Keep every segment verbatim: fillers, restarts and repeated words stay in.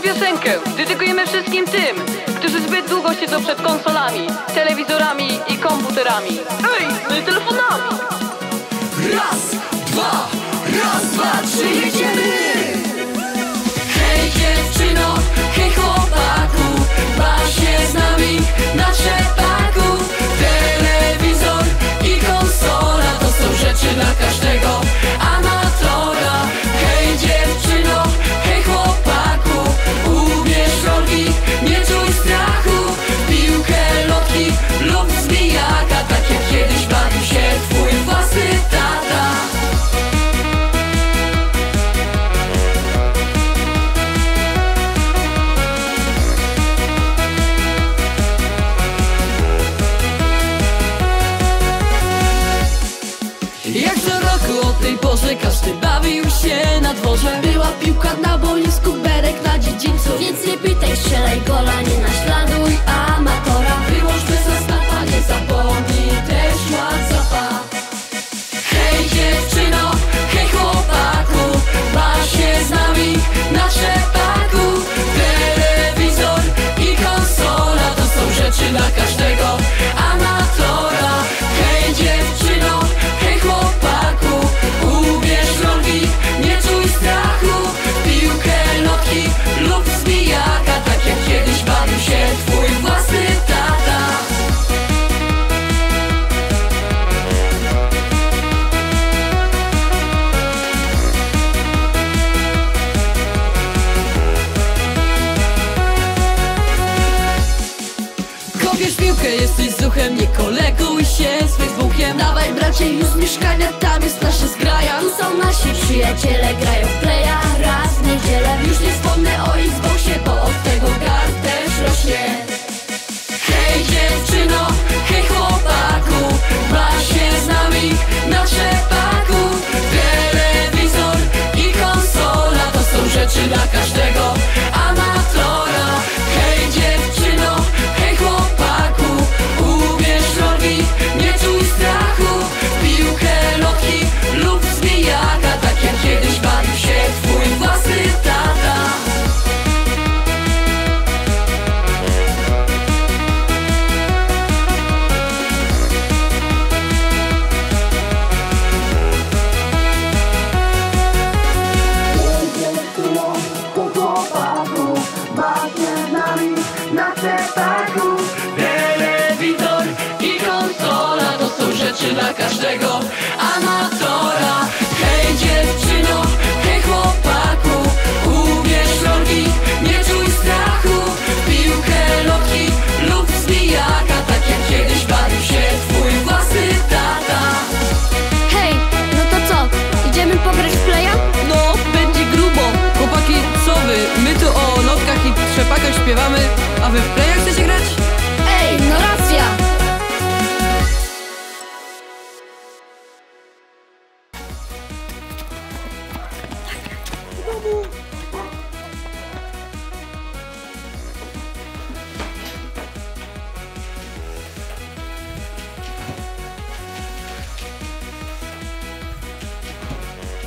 Tą piosenkę dedykujemy wszystkim tym, którzy zbyt długo siedzą przed konsolami, telewizorami i komputerami. Ej, no i telefonami. Raz, dwa, raz, dwa, trzy, jedziemy! Hej dziewczyno, hej chłopaku, baw się z nami na trzepaku. Telewizor i konsola to są rzeczy dla każdego amatora. Hej dziewczyno, hej chłopaku, ubierz rogi, nie czuj strachu. Piłkę, lotki lub zbijaka, tak jak kiedyś bawił się twój własny tata. Jak co roku o tej porze każdy bawił się na dworze. Była piłka na boisku, berek na dziedzińcu, więc nie pytaj, strzelaj gola, nie naśladuj amatora. Wyłącz bez zastapa, nie zapomnij też WhatsAppa. Hej dziewczyno, hej chłopaku, baw się z nami na trzepaku. Telewizor i konsola to są rzeczy dla każdego amatora. Hej dziewczyno, hej chłopaku, ubierz rogi, nie czuj strachu. Piłkę, lotki lub zbijaka, tak jak kiedyś bawił się twój własny tata. Kopiesz piłkę, jesteś zuchem, nie koleguj się z Facebookiem. Dawaj bracie już z mieszkania, tam jest nasza zgraja. Tu są nasi przyjaciele, grają w playa raz w niedzielę. Już nie wspomnę o Xboxie, bo od tego gard też rośnie. Hej dziewczyno, hej chłopaku, baw się z nami na trzepaku. Telewizor i konsola to są rzeczy dla każdego amatora. Hej dziewczyno, hej chłopaku, ubierz rogi, nie czuj strachu. Piłkę, lotki lub zbijaka, tak jak kiedyś bawił się twój własny tata. Telewizor i konsola to są rzeczy dla każdego amatora. Hej dziewczyno, hej chłopaku, ubierz rogi, nie czuj strachu. Piłkę, lotki lub zbijaka, tak jak kiedyś bawił się twój własny tata. Hej, no to co? Idziemy pograć w playa? No, będzie grubo. Chłopaki, co wy? My tu o lotkach i trzepakach śpiewamy, a wy w playa chcecie grać? Ej, no racja!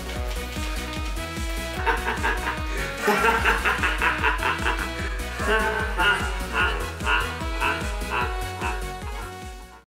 Ha ha ha ha ha ha!